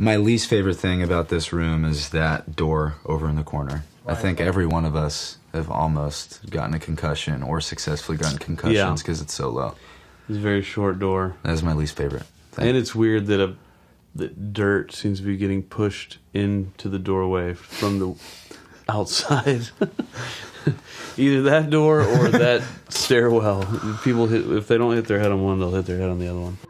My least favorite thing about this room is that door over in the corner. I think every one of us have almost gotten a concussion or successfully gotten concussions because it's so low. It's a very short door. That's my least favorite thing. And it's weird that that dirt seems to be getting pushed into the doorway from the outside. Either that door or that stairwell. People if they don't hit their head on one, they'll hit their head on the other one.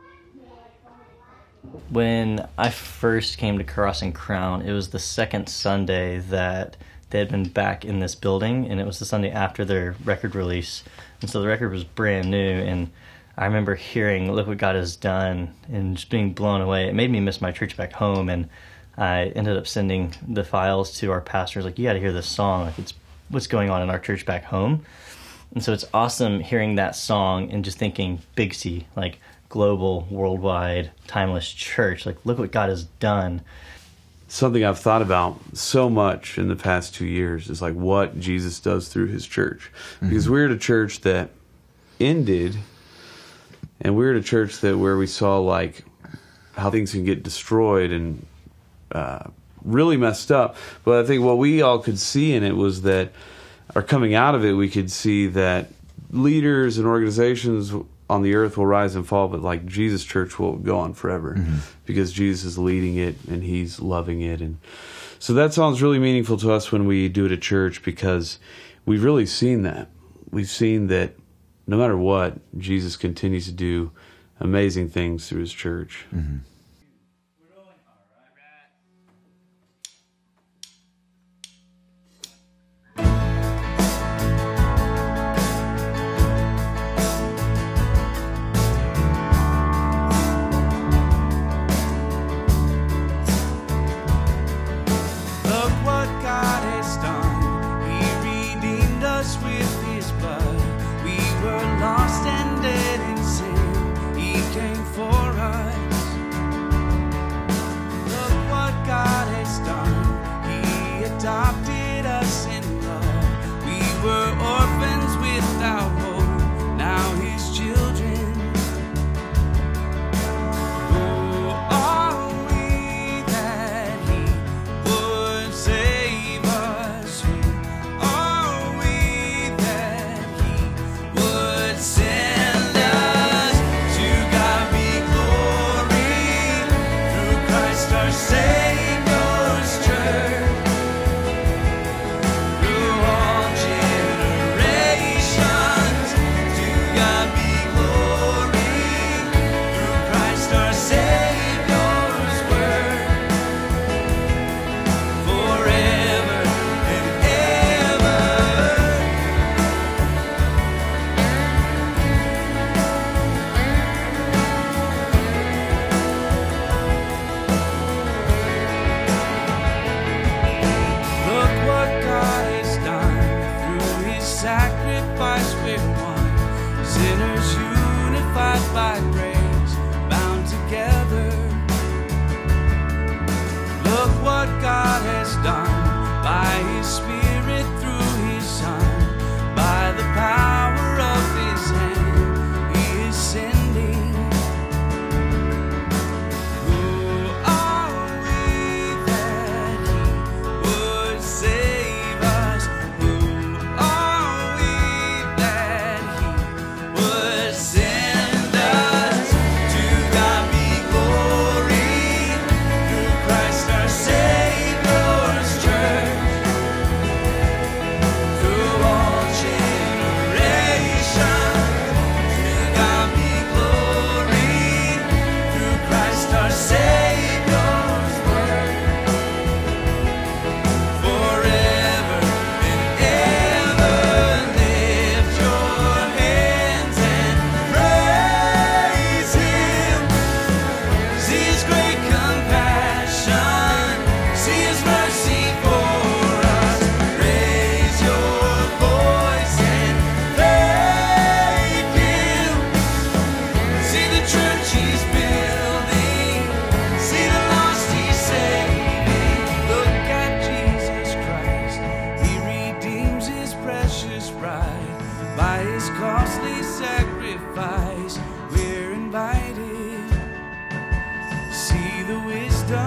When I first came to Crossing Crown, it was the second Sunday that they had been back in this building, and it was the Sunday after their record release. And so the record was brand new, and I remember hearing "Look What God Has Done" and just being blown away. It made me miss my church back home, and I ended up sending the files to our pastors, like, you got to hear this song. Like, it's what's going on in our church back home. And so it's awesome hearing that song and just thinking Big C, like global, worldwide, timeless church. Like, look what God has done. Something I've thought about so much in the past 2 years is like what Jesus does through his church. Because we're at a church that ended, and we're at a church that where we saw like how things can get destroyed and really messed up. But I think what we all could see in it was that, or coming out of it, we could see that leaders and organizations on the earth will rise and fall, but like Jesus' church will go on forever because Jesus is leading it and he's loving it. And so that sounds really meaningful to us when we do it at church, because we've really seen that. We've seen that no matter what, Jesus continues to do amazing things through his church. Adopted us in love. We were orphans without hope, now his children. Oh, are we that he would save us? Who are we that he would send us? To God be glory through Christ our Savior's church.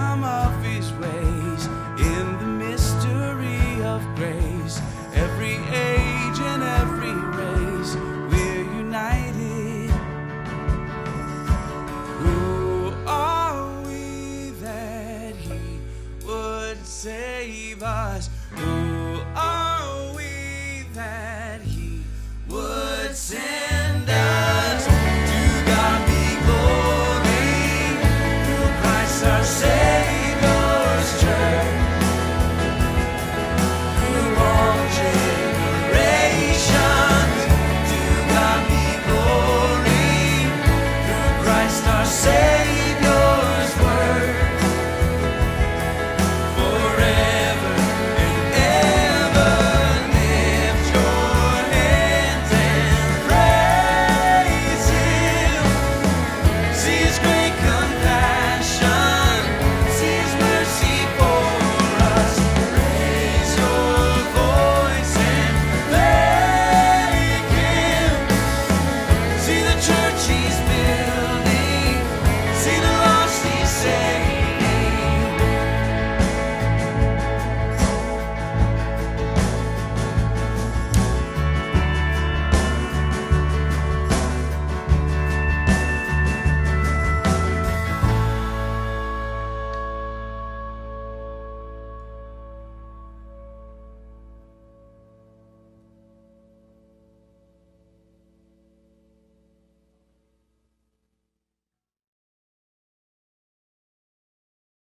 wisdom of his ways, in the mystery of grace. Every age and every race, we're united. Who are we that he would save us? Who are we that he would save